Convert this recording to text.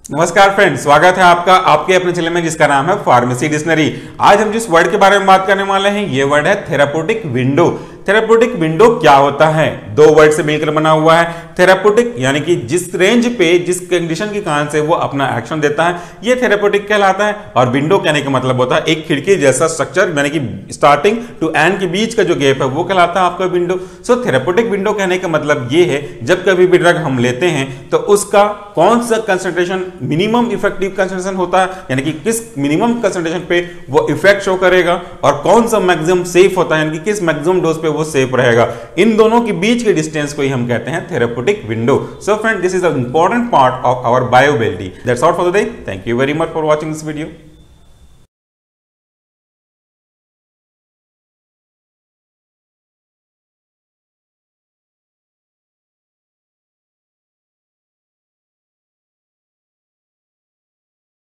नमस्कार फ्रेंड्स, स्वागत है आपका आपके अपने चैनल में जिसका नाम है फार्मेसी डिक्शनरी। आज हम जिस वर्ड के बारे में बात करने वाले हैं ये वर्ड है थेराप्यूटिक विंडो। थेराप्यूटिक विंडो क्या होता है? दो वर्ड से मिलकर बना हुआ है। थेराप्यूटिक यानी कि जिस रेंज पे जिस कंडीशन के कारण से वो अपना एक्शन देता है ये थेराप्यूटिक कहलाता है। और विंडो कहने का मतलब होता है एक खिड़की जैसा स्ट्रक्चर, यानी कि स्टार्टिंग टू एंड के बीच का जो गैप है वो कहलाता है आपका विंडो। सो थेराप्यूटिक विंडो कहने का मतलब ये है जब कभी भी ड्रग हम लेते हैं तो उसका कौन सा कंसंट्रेशन मिनिमम इफेक्टिव कंसंट्रेशन होता है, यानी कि किस मिनिमम कंसंट्रेशन पे वो इफेक्ट शो करेगा, और कौन सा मैक्सिमम सेफ होता है, यानी कि किस मैक्सिमम डोज पे वो सेफ रहेगा। इन दोनों के बीच के डिस्टेंस को ही हम कहते हैं therapeutic window. So friend, this is a important part of our bioavailability. That's all for the day. Thank you very much for watching this video.